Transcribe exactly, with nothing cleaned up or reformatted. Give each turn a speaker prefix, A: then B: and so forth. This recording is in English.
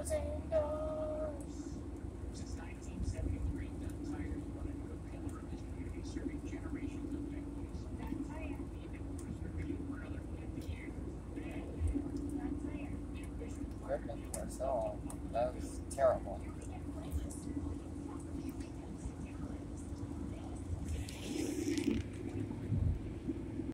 A: thousand doors.
B: Since nineteen seventy-three, Dunn Tire has run a good pillar of this community, serving generations of families.
A: Dunn Tire.
B: Even for another fifty years.
A: Dunn Tire.
C: Equipment for us all.